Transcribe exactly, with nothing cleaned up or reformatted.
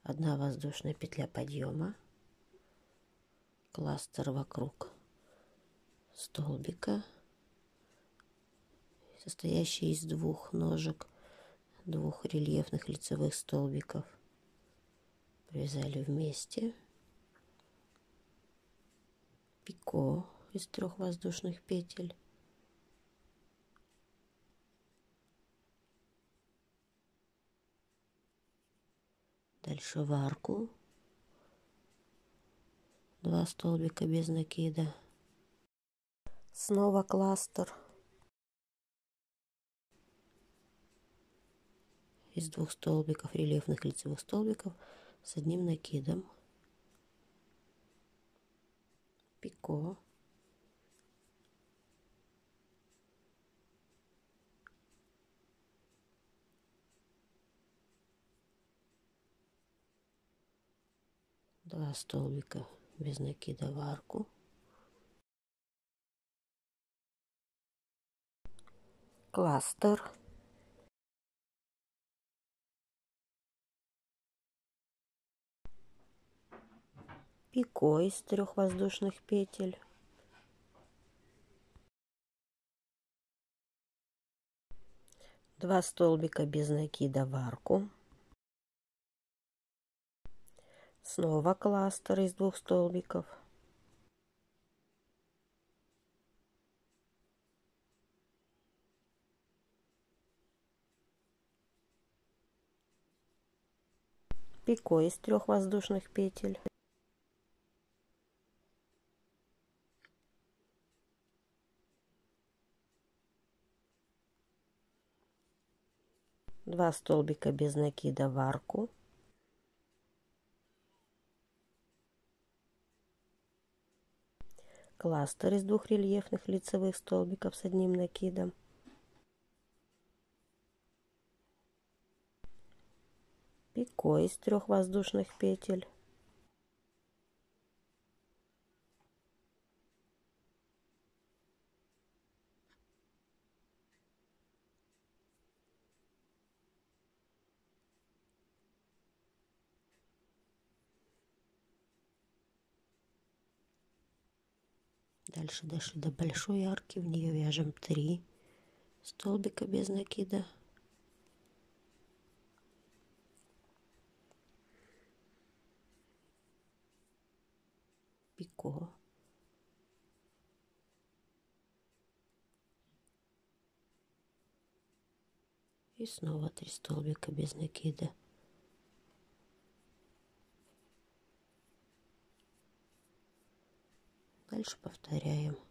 одна воздушная петля подъема, кластер вокруг столбика, состоящий из двух ножек, двух рельефных лицевых столбиков. Провязали вместе. Пико из трех воздушных петель. Дальше в арку. Два столбика без накида. Снова кластер из двух столбиков, рельефных лицевых столбиков с одним накидом. Пико. Два столбика без накида в арку. Кластер. Пико из трех воздушных петель. Два столбика без накида в арку. Снова кластер из двух столбиков. Пико из трех воздушных петель. Два столбика без накида в арку. Кластер из двух рельефных лицевых столбиков с одним накидом. Пико из трех воздушных петель. Дальше дошли до большой арки, в нее вяжем три столбика без накида. Пико. И снова три столбика без накида. Дальше повторяем.